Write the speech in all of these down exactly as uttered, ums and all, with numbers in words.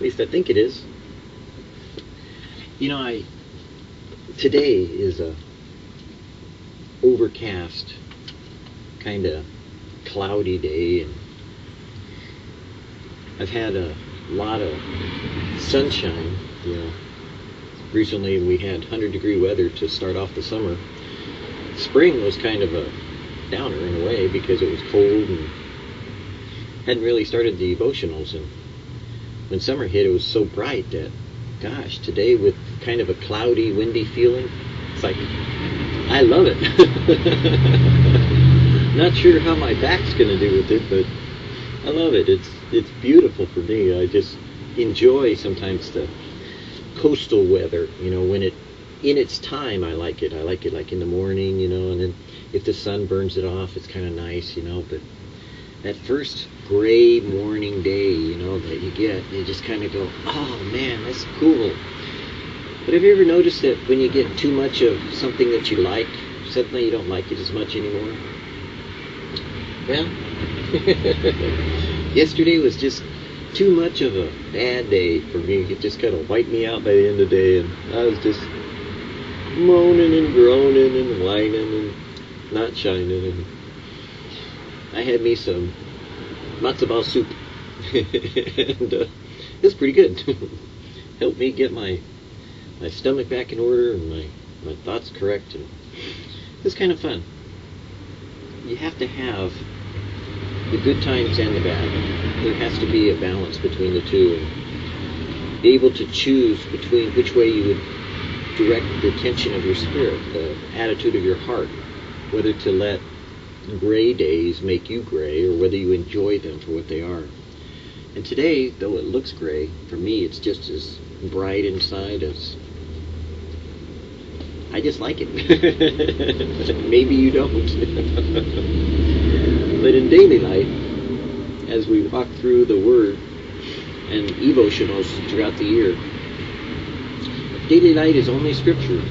At least I think it is. You know, I today is a overcast, kind of cloudy day, and I've had a lot of sunshine. You know, recently we had one hundred degree weather to start off the summer. Spring was kind of a downer in a way because it was cold and hadn't really started the devotionals, and when summer hit it was so bright that, gosh, today with kind of a cloudy, windy feeling, it's like, I love it. Not sure how my back's going to do with it, but I love it. It's it's beautiful for me. I just enjoy sometimes the coastal weather, you know, when it, in its time, I like it. I like it like in the morning, you know, and then if the sun burns it off, it's kind of nice, you know, but that first gray morning day, you know, that you get, you just kind of go, oh man, that's cool. But have you ever noticed that when you get too much of something that you like, suddenly you don't like it as much anymore? Well, yesterday was just too much of a bad day for me. It just kind of wiped me out by the end of the day, and I was just moaning and groaning and whining and not shining, and I had me some matzo ball soup, and uh, it was pretty good. Helped me get my my stomach back in order and my, my thoughts correct, and it was kind of fun. You have to have the good times and the bad. There has to be a balance between the two, and be able to choose between which way you would direct the attention of your spirit, the attitude of your heart, whether to let gray days make you gray or whether you enjoy them for what they are. And today, though it looks gray, for me it's just as bright inside as I just like it. Maybe you don't. But in daily life, as we walk through the Word and Evotionals throughout the year, daily light is only Scripture.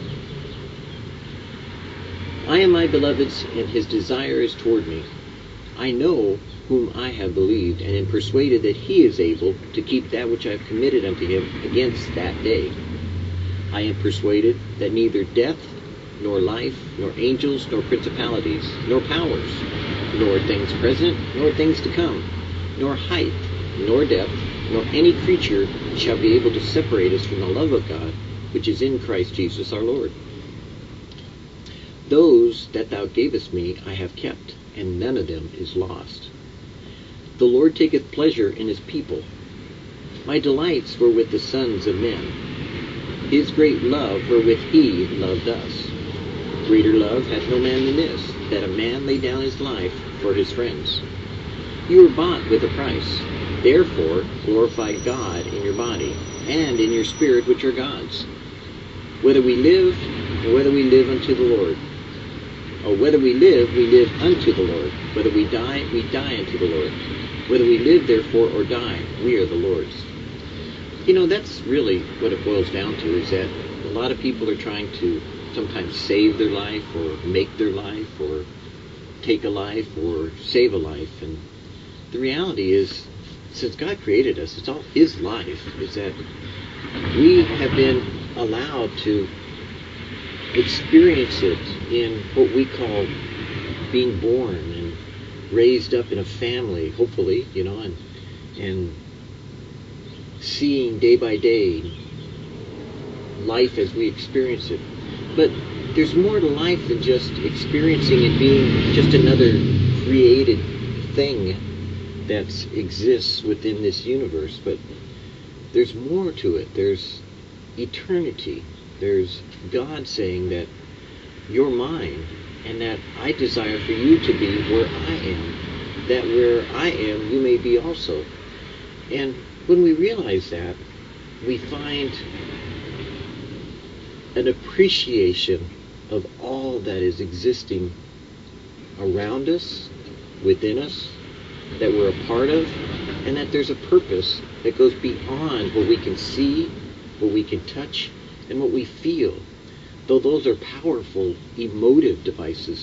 I am my beloved's, and his desire is toward me. I know whom I have believed, and am persuaded that he is able to keep that which I have committed unto him against that day. I am persuaded that neither death, nor life, nor angels, nor principalities, nor powers, nor things present, nor things to come, nor height, nor depth, nor any creature shall be able to separate us from the love of God, which is in Christ Jesus our Lord. Those that thou gavest me I have kept, and none of them is lost. The Lord taketh pleasure in his people. My delights were with the sons of men. His great love wherewith he loved us. Greater love hath no man than this, that a man lay down his life for his friends. You were bought with a price. Therefore glorify God in your body, and in your spirit which are God's. Whether we live, or whether we live unto the Lord. Or whether we live, we live unto the Lord. Whether we die, we die unto the Lord. Whether we live, therefore, or die, we are the Lord's. You know, that's really what it boils down to, is that a lot of people are trying to sometimes save their life, or make their life, or take a life, or save a life. And the reality is, since God created us, it's all his life, is that we have been allowed to experience it in what we call being born and raised up in a family, hopefully, you know, and and seeing day by day life as we experience it. But there's more to life than just experiencing it being just another created thing that exists within this universe. But there's more to it. There's eternity. There's God saying that you're mine, and that I desire for you to be where I am, that where I am you may be also. And when we realize that, we find an appreciation of all that is existing around us, within us, that we're a part of, and that there's a purpose that goes beyond what we can see, what we can touch, and what we feel. Though those are powerful emotive devices.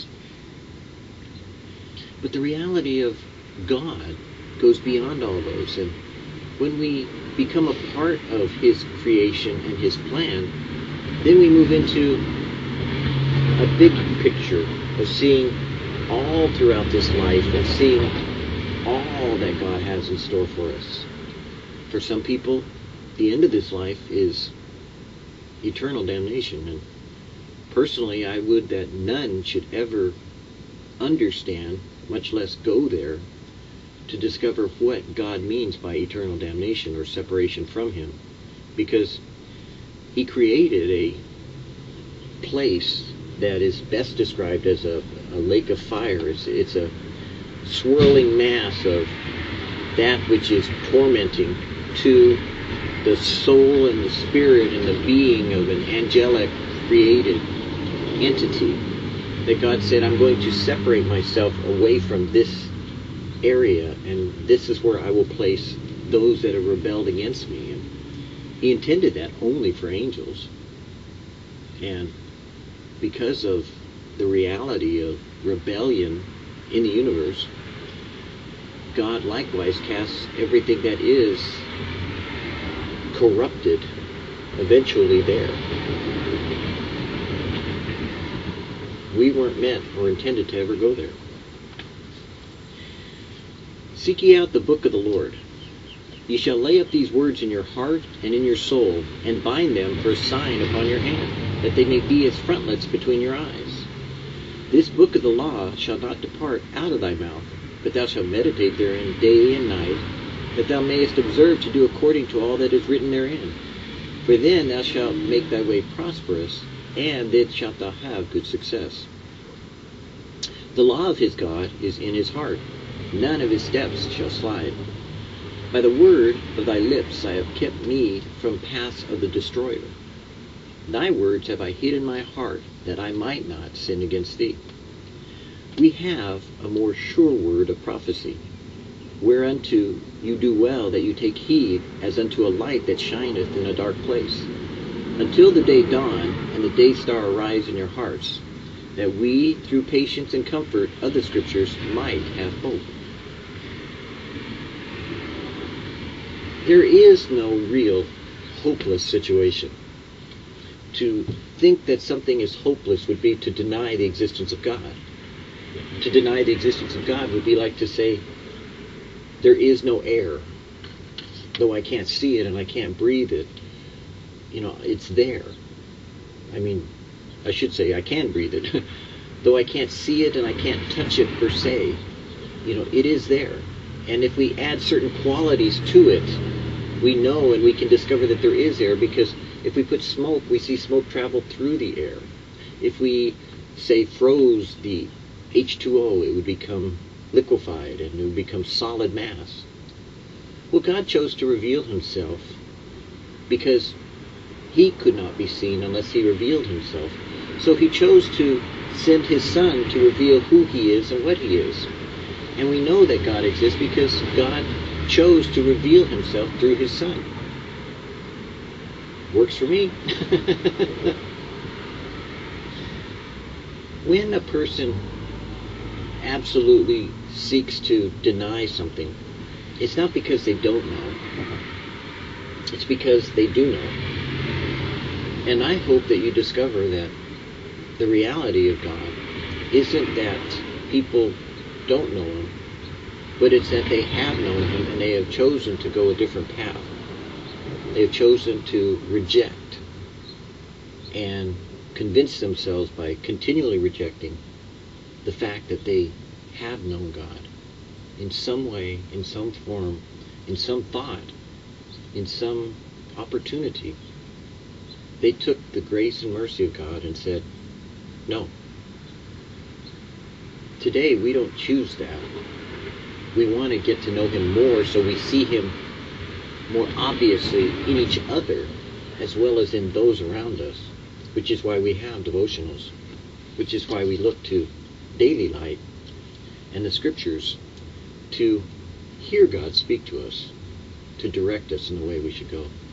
But the reality of God goes beyond all those, and when we become a part of his creation and his plan, then we move into a big picture of seeing all throughout this life and seeing all that God has in store for us. For some people, the end of this life is eternal damnation. And personally, I would that none should ever understand, much less go there, to discover what God means by eternal damnation or separation from him. Because he created a place that is best described as a, a lake of fire. It's, it's a swirling mass of that which is tormenting to the soul and the spirit and the being of an angelic created entity, that God said, I'm going to separate myself away from this area, and this is where I will place those that have rebelled against me. And he intended that only for angels. And because of the reality of rebellion in the universe, God likewise casts everything that is corrupted eventually there. We weren't meant or intended to ever go there. Seek ye out the book of the Lord. Ye shall lay up these words in your heart and in your soul, and bind them for a sign upon your hand, that they may be as frontlets between your eyes. This book of the law shall not depart out of thy mouth, but thou shalt meditate therein day and night, that thou mayest observe to do according to all that is written therein. For then thou shalt make thy way prosperous, and then shalt thou have good success. The law of his God is in his heart. None of his steps shall slide. By the word of thy lips I have kept me from paths of the destroyer. Thy words have I hid in my heart, that I might not sin against thee. We have a more sure word of prophecy, whereunto you do well that you take heed, as unto a light that shineth in a dark place, until the day dawn and the day star arise in your hearts, that we, through patience and comfort of the Scriptures, might have hope. There is no real hopeless situation. To think that something is hopeless would be to deny the existence of God. To deny the existence of God would be like to say, there is no air. Though I can't see it and I can't breathe it, you know, it's there. I mean, I should say I can breathe it. Though I can't see it and I can't touch it per se, you know, it is there. And if we add certain qualities to it, we know and we can discover that there is air, because if we put smoke, we see smoke travel through the air. If we, say, froze the H two O, it would become liquefied and it would become solid mass. Well, God chose to reveal himself because he could not be seen unless he revealed himself. So he chose to send his Son to reveal who he is and what he is. And we know that God exists because God chose to reveal himself through his Son. Works for me. When a person absolutely seeks to deny something, it's not because they don't know. It's because they do know. And I hope that you discover that the reality of God isn't that people don't know him, but it's that they have known him and they have chosen to go a different path. They have chosen to reject and convince themselves by continually rejecting the fact that they have known God in some way, in some form, in some thought, in some opportunity. They took the grace and mercy of God and said, no. Today we don't choose that. We want to get to know him more so we see him more obviously in each other as well as in those around us, which is why we have devotionals, which is why we look to daily light and the Scriptures to hear God speak to us, to direct us in the way we should go.